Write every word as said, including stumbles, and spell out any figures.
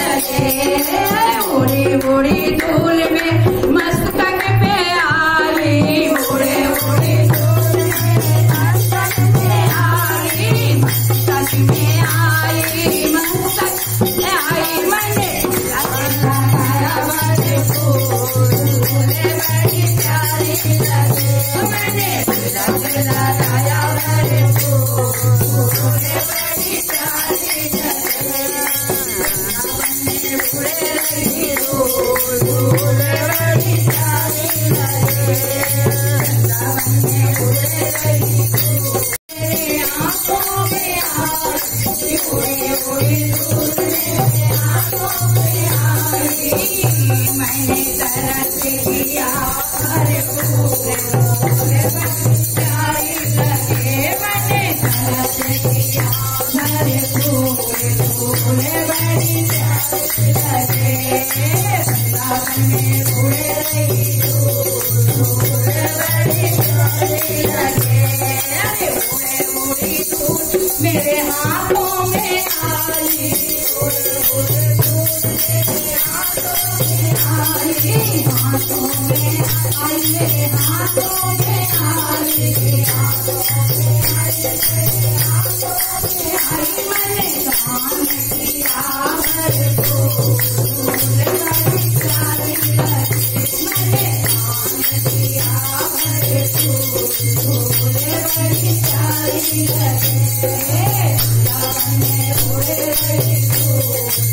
उड़ी उड़ी धूल में मस्तक पे आई, उड़े उड़ी धूल में मस्तक पे आई, मस्तक में आई, मस्तक पे आई मैंने लगाया बड़े फूल, बड़ी प्यारी लगे मैंने लगाया बड़े फूल, बड़ी प्यारी लगे मैंने तरस किया हरे फूल प्यारी लगे, मैंने तरस किया हरे फूल फूल बड़ी प्यारी लगे, वृंदावन में उड़े रही धूल बड़ी प्यारी लगे, अरे उड़े उड़ी धूल मेरे हाथों में आई, उड़े उड़े धूल मेरे हाथों में आई, हाथों में आई मेरे हाथों में आई, हाथों में आई मेरे हाथों में आई, मैंने दान किया हरे फूल बड़ी प्यारी लगे, मैंने दान किया हरे फूल बड़ी प्यारी लगे, वृंदावन में उड़े रही धूल।